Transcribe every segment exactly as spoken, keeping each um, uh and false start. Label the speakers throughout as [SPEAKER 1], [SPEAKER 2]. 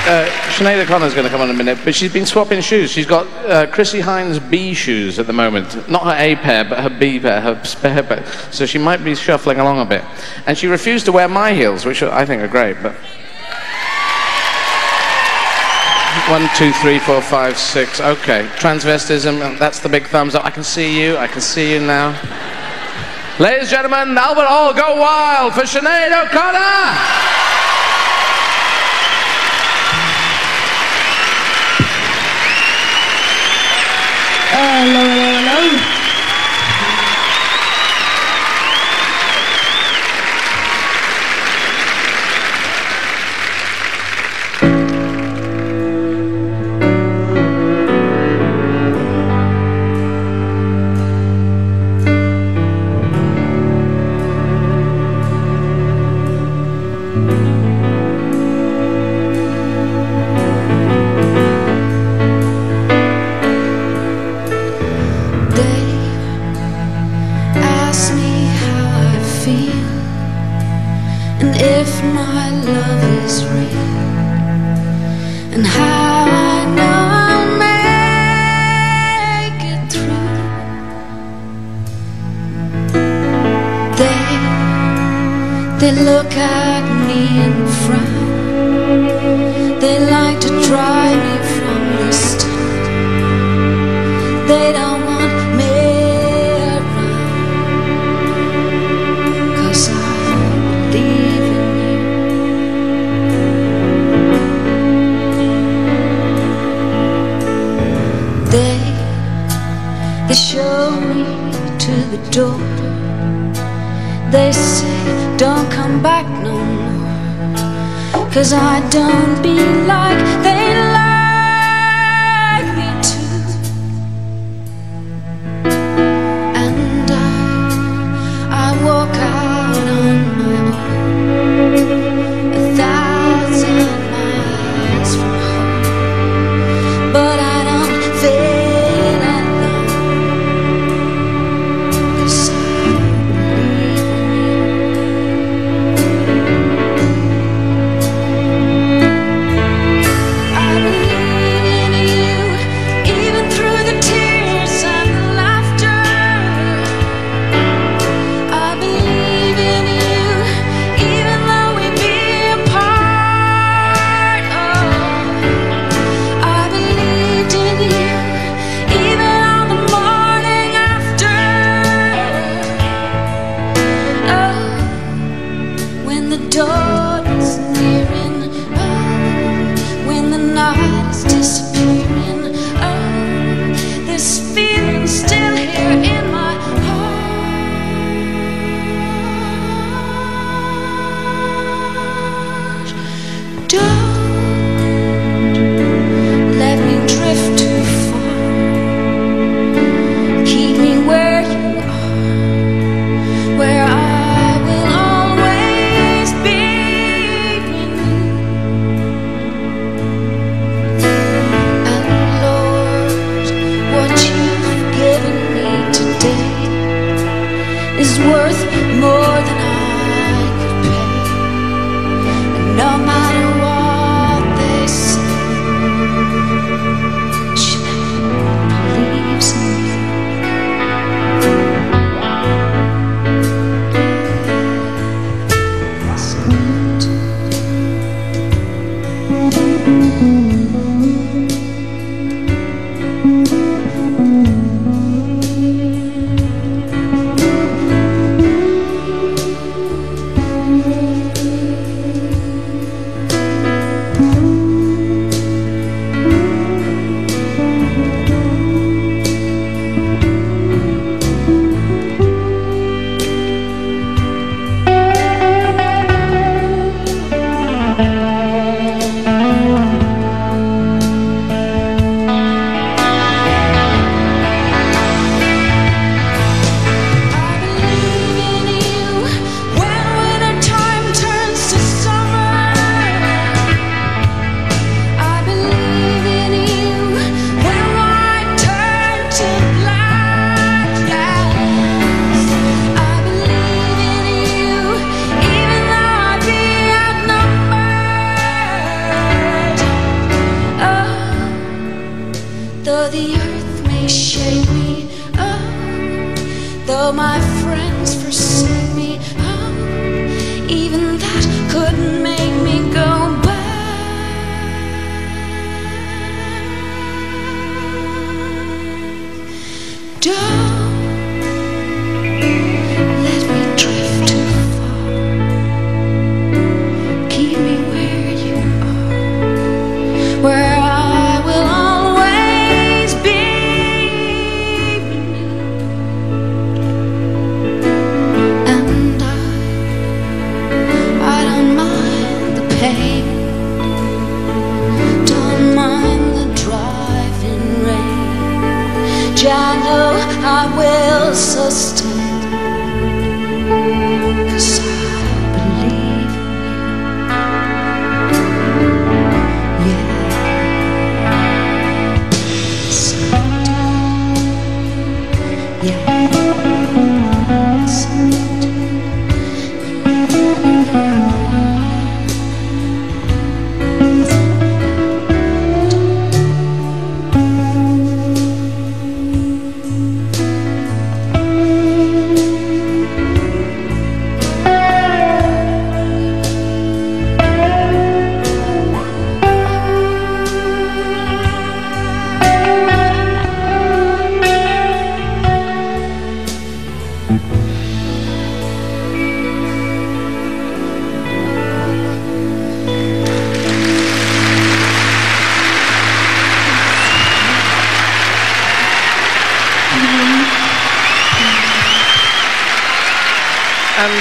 [SPEAKER 1] Uh, Sinead O'Connor's going to come on in a minute, but she's been swapping shoes. She's got uh, Chrissie Hynde's B shoes at the moment. Not her A pair, but her B pair, her spare pair. So she might be shuffling along a bit. And she refused to wear my heels, which I think are great, but... One, two, three, four, five, six. Okay. Transvestism, that's the big thumbs up. I can see you, I can see you now. Ladies and gentlemen, Albert Hall, go wild for Sinead O'Connor!
[SPEAKER 2] Hello, hello, hello.
[SPEAKER 3] They look at me and frown. They like to drive me from the start. They don't want me around, 'cause I believe in you. They, they show me to the door. They say, don't come back no more, 'cause I don't be like they like me to. And I, I walk out on my own, a thousand miles from home, but I don't feel alone, 'cause I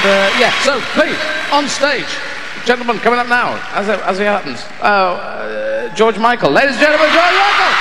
[SPEAKER 1] uh, yeah, so please, on stage, gentlemen, coming up now, as it, as it happens, uh, uh, George Michael. Ladies and gentlemen, George Michael!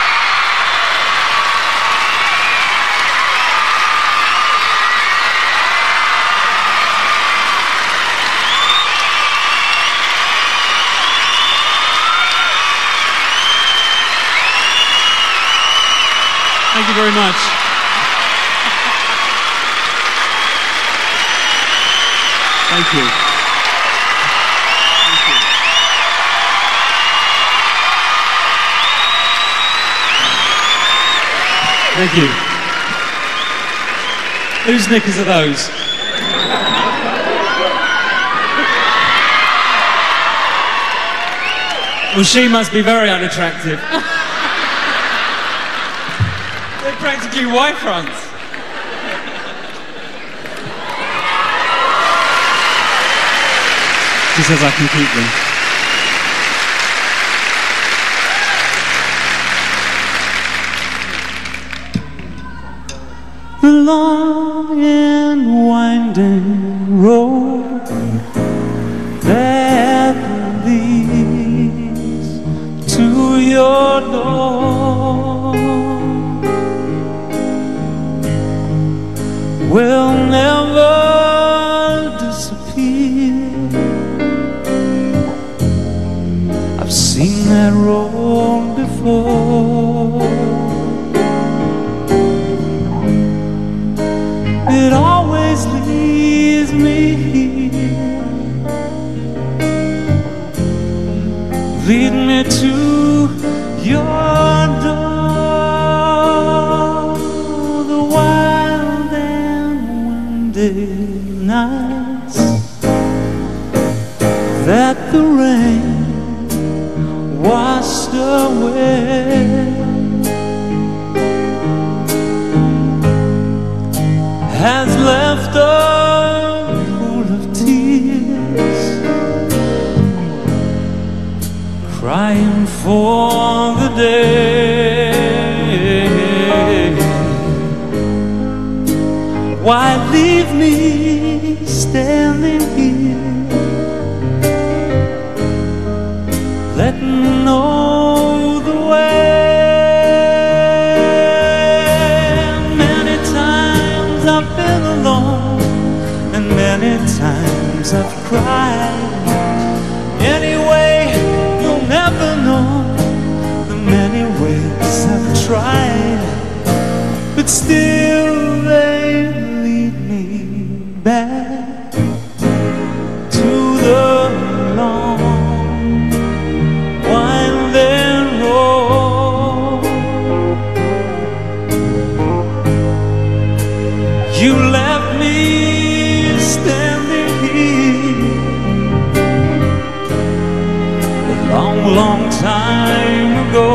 [SPEAKER 4] Thank you very much. Thank you. Thank you. Thank you. Whose knickers are those? Well, she must be very unattractive. They're practically Y fronts. She says I can keep them. The long and winding road that leads to your door will never disappear. I've seen that road before. It always leads me here, lead me to your door. The wild and windy nights that the rain washed away has left a pool of tears, crying for the day. Why leave me standing here? Let me know the way. Many times I've been alone, and many times I've cried. Anyway, you'll never know the many ways I've tried, but still they lead me back to the long winding road. You left me standing here a long, long time ago.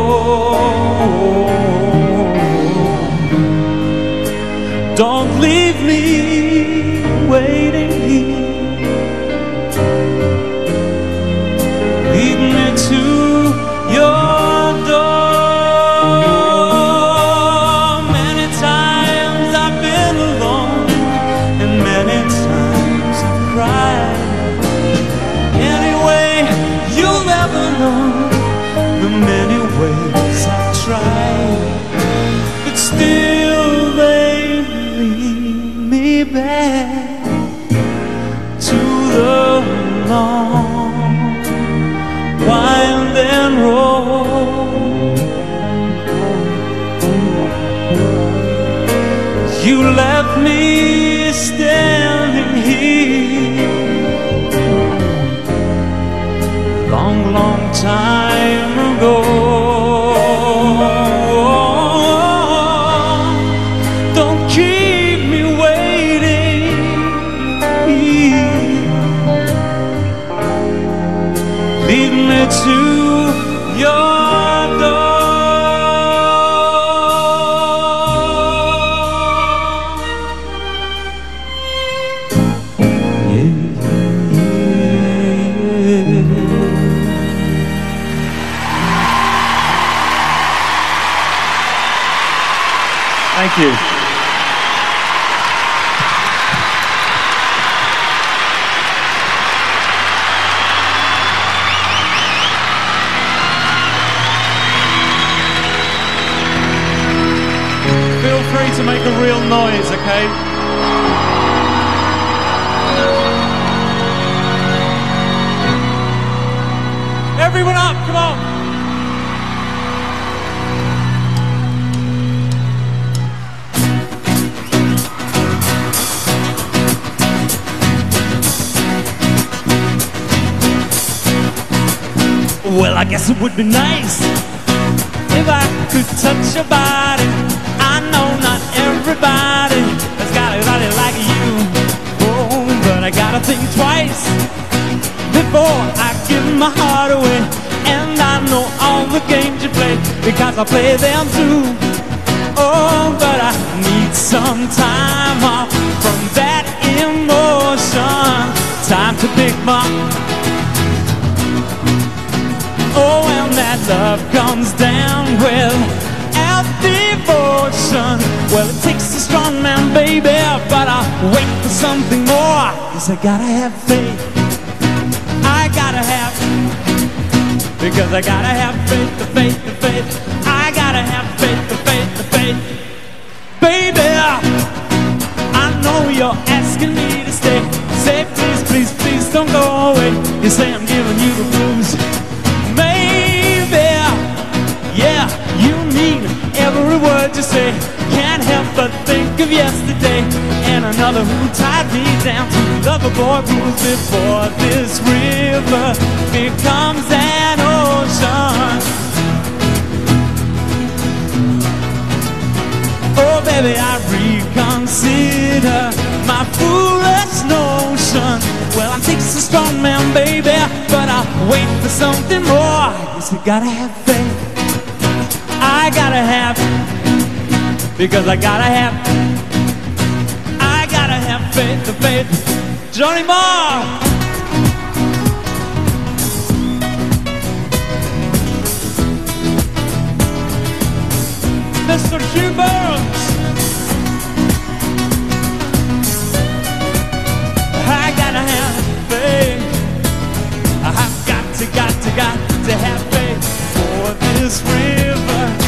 [SPEAKER 4] Don't leave me waiting here, lead me to your door. Many times I've been alone, and many times I've cried. Anyway, you'll never know the many ways I've tried, but still they lead me back to the long winding road. You left me standing here long, long time ago. Don't keep me waiting here, lead me to your door. Thank you. up, come on. Well, I guess it would be nice if I could touch your body. I know not everybody has got a body like you. Oh, but I gotta think twice before I give my heart away. And I know all the games you play because I play them too. Oh, but I need some time off from that emotion. Time to pick my... Oh, when that love comes down without devotion, well, it takes a strong man, baby, but I wait for something more. Cause I gotta have faith. I gotta have, because I gotta have faith, the faith, the faith. I gotta have faith, the faith, the faith. Baby, I know you're asking me to stay. Say please, please, please don't go away. You say I'm giving you the blues. Yeah, you mean every word you say. Can't help but think of yesterday and another who tied me down to loverboy blues before this river becomes an ocean. Oh, baby, I reconsider my foolish notion. Well, I think it's a strong man, baby, but I wait for something more. I guess you gotta have faith. I gotta have, because I gotta have, I gotta have faith, the faith. Johnny Marr. Mister Hugh Burns. I gotta have faith. I've got to, got to, got to have faith for this river.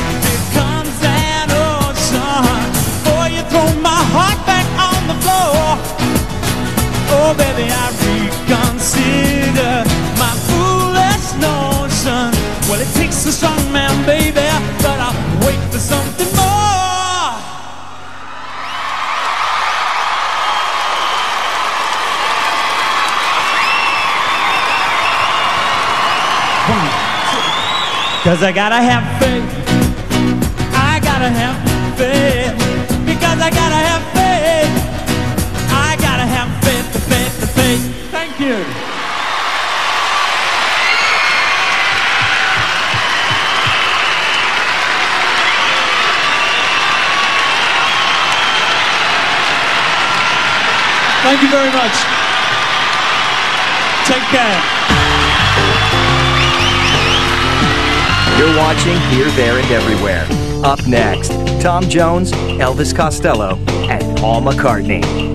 [SPEAKER 4] Heart back on the floor. Oh, baby, I reconsider my foolish notion. Well, it takes a strong man, baby, but I'll wait for something more. One, two. Cause I gotta have faith. I gotta have faith. Because I gotta have faith. I gotta have faith, the faith, the faith. Thank you.
[SPEAKER 2] Thank you very much.
[SPEAKER 4] Take care.
[SPEAKER 5] You're watching Here, There, and Everywhere. Up next, Tom Jones, Elvis Costello, and Paul McCartney.